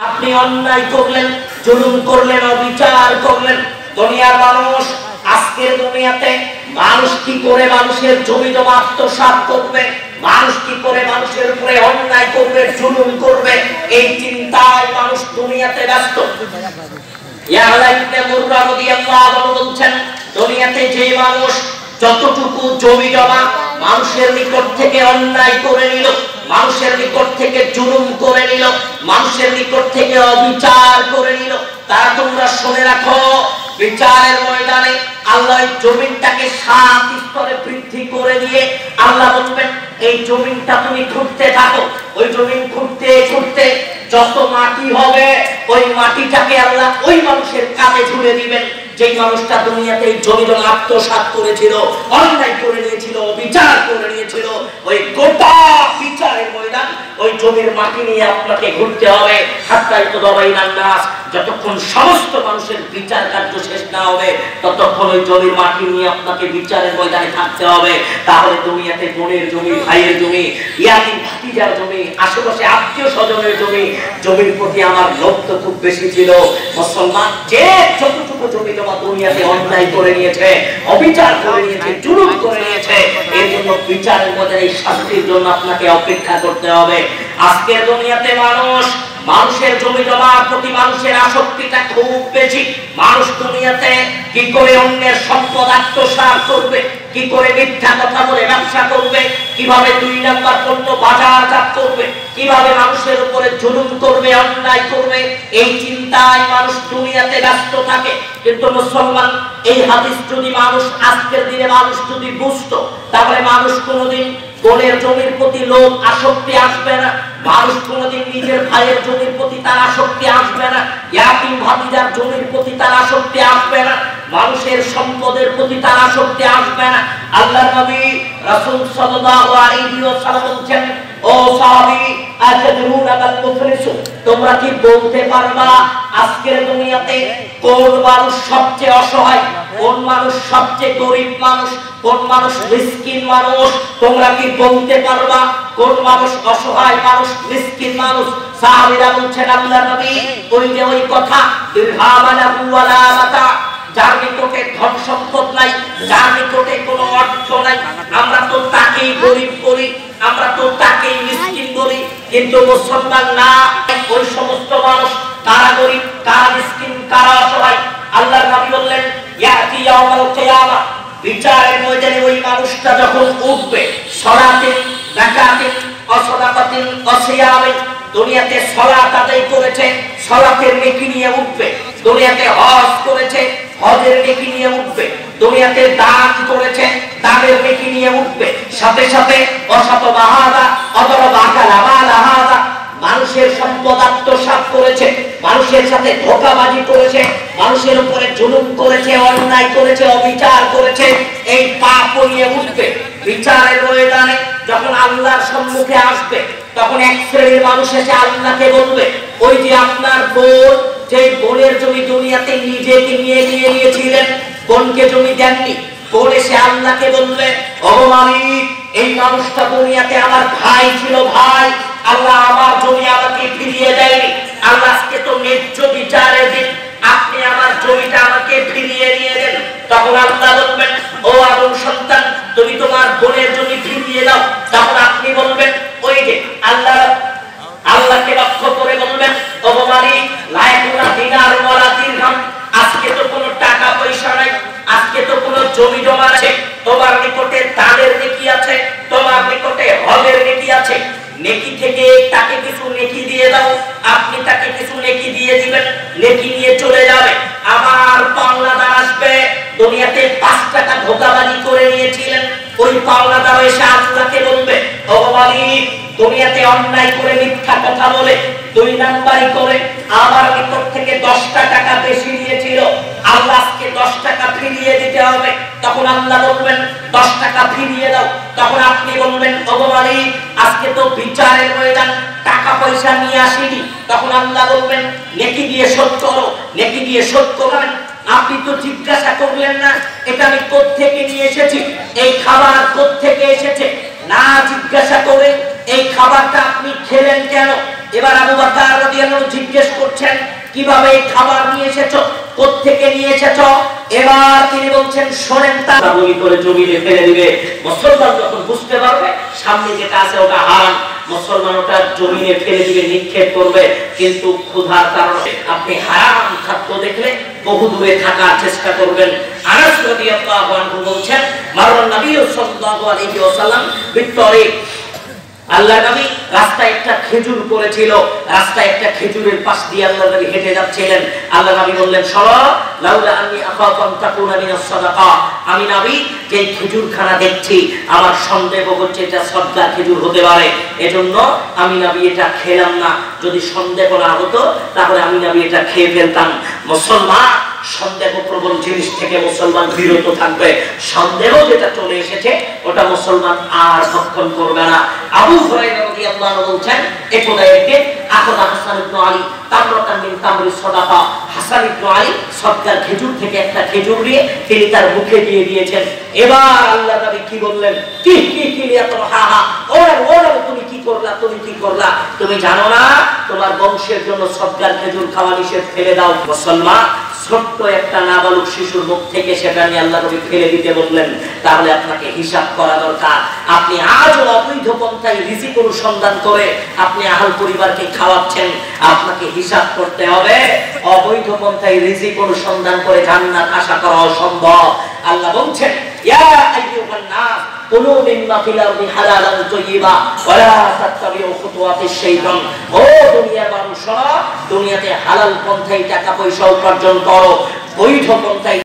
আপনি অন্যায় করলেন, জুলুম করলেন, অবিচার করলেন। দুনিয়ার মানুষ আজকের দুনিয়াতে মানুষ কি করে মানুষের জমি জমা আত্মসাৎ করবে, মানুষ কি করে মানুষের উপরে অন্যায় করবে, জুলুম করবে, এই চিন্তায় মানুষ দুনিয়াতে ব্যস্ত। ইয়াহয়া ইবনে মুররা রাদিয়াল্লাহু আনহু বলছেন, দুনিয়াতে যে মানুষ যতটুকু জমি জমা মানুষের নিকট থেকে অন্যায় করে নিল, মানুষের নিকট থেকে জুলুম করে নিল, মানুষের নিকট থেকে অবিচার করে নিল, তারা তোমরা শুনে রাখো, বিচারের ময়দানে আল্লাহ জমিনটাকে 7 স্তরে বৃদ্ধি করে দিয়ে আল্লাহ বলবেন, এই জমিনটা তুমি খুঁড়তে থাকো। ওই জমিন খুঁড়তে খুঁড়তে যত মাটি হবে ওই মাটিটাকে আল্লাহ ওই মানুষের কাঁধে ঝুলে দিবেন, যেই মানুষটা দুনিয়াতে এই জমি জমা আত্মসাৎ করেছিল, অন্যায় করে নিয়েছিল, বিচার করে নিয়েছিল। ওই গোটা বিচারের ময়দান ওই জমির মাটি নিয়ে আপনাকে ঘুরতে হবে, হাত্তাই তো দবাইনান নাস, যতক্ষণ সমস্ত মানুষের বিচার কার্য শেষ না হবে ততক্ষণ ওই জমির মাটি নিয়ে আপনাকে বিচারের ময়দানে থাকতে হবে। তাহলে দুনিয়াতে বোনের জমি, ভাইয়ের জমি, ইয়াতিম ভাতিজার জমি, আশেপাশে আত্মীয় স্বজনের জমি, জমির প্রতি আমার লোভ তো খুব বেশি ছিল। মুসলমান যে যতটুকু জমি জমা দুনিয়াতে অন্যায় করে নিয়েছে, অবিচার করে নিয়েছে, জুলুম করে নিয়েছে, এর জন্য বিচারের ময়দানে এই শাস্তির জন্য আপনাকে অপেক্ষা করতে হবে। আজকের দুনিয়াতে মানুষের জমি জমার প্রতি মানুষের আসক্তিটা খুব বেশি। মানুষ দুনিয়াতে কি করে অন্যের সম্পদ আত্মসাৎ করবে, কি করে মিথ্যা কথা বলে ব্যবসা করবে, কিভাবে 2 নাম্বার পণ্য বাজারজাত করবে, কিভাবে মানুষের উপরে জুলুম করবে, অন্যায় করবে, এই চিন্তায় মানুষ দুনিয়াতে ব্যস্ত থাকে। কিন্তু মুসলমান, এই হাদিস যদি মানুষ আজকের দিনে মানুষ যদি বুঝতো, তাহলে মানুষ কোনোদিন বোনের জমির প্রতি লোভ আসক্তি আসবে না, মানুষ কোনোদিন নিজের ভাইয়ের জমির প্রতি তার আসক্তি আসবে না, ইয়াতিম ভাতিজার জমির প্রতি তার আসক্তি আসবে না, মানুষের সম্পদের প্রতি তার আসক্তি আসবে না। আল্লাহর নবী রাসূল সাল্লাল্লাহু আলাইহি ওয়াসাল্লাম বলেন, ও সাহাবী, আতাদরুনা মাল মুফলিস, তোমরা কি বলতে পারবা আজকের দুনিয়াতে কোন মানুষ সবচেয়ে অসহায়, কোন মানুষ সবচেয়ে গরীব মানুষ, কোন মানুষ মিসকিন মানুষ? তোমরা কি বলতে পারবা কোন মানুষ অসহায় মানুষ, মিসকিন মানুষ? সাহাবীরা বলছেন, আল্লাহর নবী, ওই কথা, ইরহামানাহু ওয়ালা মাতা, যার নিকটে ধন সম্পদ নাই, যার নিকটে কোনো অর্থ নাই, আমরা তো তাকেই গরীব বলি, আমরা তো তাকেই মিসকিন বলি। কিন্তু মুসলমান না, ওই সমস্ত মানুষ কারা গরীব, কারা মিসকিন, কারা অসহায়? আল্লাহর নবী বললেন, ইয়াতি ইয়াউমাল কিয়ামা, বিচারের ময়দানে ওই মানুষটা যখন উঠবে, সালাতিন, যাকাতিন, অসাদাকাতিন, অসিয়ামিন, দুনিয়াতে সালাত আদায় করেছে, সালাতের নেকি নিয়ে উঠবে, দুনিয়াতে হজ করেছে, হজের নেকি নিয়ে উঠবে, দুনিয়াতে দান করেছে, দানের নেকি নিয়ে উঠবে, সাথে সাথে অসত বাহাদা, অদর বাকালা মালাহাদা, মানুষের সম্পদ আত্মসাৎ করেছে, মানুষের সাথে ধোঁকাবাজি করেছে, মানুষের উপরে জুলুম করেছে, অন্যায় করেছে, অবিচার করেছে, এই পাপ নিয়ে উঠবে। বিচারের ময়দানে যখন আল্লাহর সম্মুখে আসবে, তখন এক শ্রেণীর মানুষ এসে আল্লাহকে বলবে, ওই যে আপনার বোন, যে বোনের জমি দুনিয়াতে নিজেকে নিয়ে নিয়েছিলেন, বোনকে জমি দেননি। বোন এসে আল্লাহকে বলবে, ও মালিক, এই মানুষটা দুনিয়াতে আমার ভাই ছিল, ভাই, আল্লাহ আমার জমি আমাকে ফিরিয়ে দেয়নি, আল্লাহ আজকে তো ন্যায্য বিচারের দিন, আপনি আমার জমিটা আমাকে ফিরিয়ে দিয়ে দেন। তখন আল্লাহ বলবেন, ও আদম সন্তান, তুমি তোমার বোনের জমি ফিরিয়ে দাও। তখন আপনি বলবেন, ওই যে আল্লাহকে লক্ষ্য করে বলবেন, ও মালিক, লা ইয়াকুনা দিনার ওয়ালা দিরহাম, আজকে তো কোনো টাকা পয়সা নাই, আজকে তো কোনো জমি জমা আছে, তোমার নিকটে দানের নেকি আছে, তোমার নিকটে হজের নেকি আছে, নেকি থেকে তাকে কিছু নেকি দিয়ে দাও। আপনি তাকে কিছু নেকি দিয়ে দিবেন, নেকি নিয়ে চলে যাবে। আমার পাওনাদার আসবে, দুনিয়াতে 5 টাকা ধোঁকাবাজি করে নিয়েছিলেন, ওই পাওনাদার এসে আল্লাহকে বলবে, ও মালিক, দুনিয়াতে অন্যায় করে মিথ্যা কথা বলে 2 নাম্বারি করে আমার নিকট থেকে 10টা টাকা বেশি নিয়েছিল, আল্লাহ আজকে 10 টাকা ফিরিয়ে দিতে হবে। তখন আল্লাহ বলবেন, 10 টাকা ফিরিয়ে দাও। তখন আপনি বলবেন, ও মালিক, আজকে তো বিচারের ময়দান টাকা পয়সা নিয়ে আসিনি। তখন আল্লাহ বলবেন, নেকি দিয়ে শোধ করো, নেকি দিয়ে শোধ করবেন। আপনি তো জিজ্ঞাসা করলেন না এটা আমি কোত্থেকে নিয়ে এসেছি, এই খাবার কোত্থেকে এসেছে, না জিজ্ঞাসা করে এই খাবারটা আপনি খেলেন কেন? এবার আবু বকর রাদিয়াল্লাহু আনহু জিজ্ঞেস করছেন কিভাবে খাবার নিয়ে এসেছো, কোত্থেকে নিয়ে এসেছো। এবার তিনি বলছেন শোনেন, তা বলি করে জমিনে ফেলে দিবে। মুসলমান যখন বুঝতে পারবে সামনে যেটা আছে ওটা হারাম, মুসলমান ওটা জমিনে ফেলে দিবে, নিক্ষেপ করবে। কিন্তু ক্ষুধার কারণে আপনি হারাম খাদ্য দেখলে বহু দূরে থাকার চেষ্টা করবেন। আনাস রাদিয়াল্লাহু আনহু বলছেন মাররান নবী সাল্লাল্লাহু আলাইহি ওয়াসাল্লাম বিত্তরিক, আল্লাহ নবী রাস্তায় একটা খেজুর পড়েছিল, রাস্তায় একটা খেজুরের পাশ দিয়ে আল্লাহ নবী হেঁটে যাচ্ছিলেন। আল্লাহ নবী বললেন শোনো, লাউলা আন্নী আখাফু আন তাকুনা মিনাস সাদাকা, আমি নবী যে খেজুরখানা দেখছি আমার সন্দেহ হচ্ছে এটা সদকা খেজুর হতে পারে, এজন্য আমি নবী এটা খেলাম না। যদি সন্দেহ না হতো তাহলে আমি নবী এটা খেয়ে ফেলতাম। মুসলমান সন্দেহ প্রবল জিনিস থেকে মুসলমান বিরত থাকবে। সন্দেহ যেটা চলে এসেছে ওটা মুসলমান আর ভক্ষণ করবে না। আবু হুরায়রা রাদিয়াল্লাহু আনহু বলেন একদা একদিন আখাযা হাসান ইবনে আলী তামরাতান মিন তামরি সাদাকা, হাসান ইবনে আলী সদকার খেজুর থেকে একটা খেজুর নিয়ে তিনি তার মুখে দিয়ে দিয়েছেন। এবার আল্লাহ নবী কি বললেন, কি কি কি লিয়াতরহাহা, ওরা তুমি কি করলা, তুমি কি করলা, তুমি জানো না তোমার বংশের জন্য সদকার খেজুর খাওয়া নিষেধ, ফেলে দাও। মুসলমান ছোট্ট একটা নাবালক শিশুর মুখ থেকে সেটা নিয়ে আল্লাহ নবী ফেলে দিতে বললেন, তাহলে আপনাকে হিসাব করা দরকার। আপনি আজও অবৈধ পন্থায় রিজিক অনুসন্ধান করে আপনি আহল পরিবারকে খাওয়াচ্ছেন, আপনাকে হিসাব করতে হবে। অবৈধ পন্থায় রিজিক অনুসন্ধান করে জান্নাত আশা করা অসম্ভব। আল্লাহ বলছেন ইয়া আইয়ুহান নাস কুলু মিম্মা ফিল আরদি হালালান তাইয়্যিবা ওয়া লা তাত্তাবিউ খুতুওয়াতিশ শাইতান। ও দুনিয়ার মানুষরা, দুনিয়াতে হালাল পন্থায় টাকা পয়সা উপার্জন করো, বৈধ পন্থায়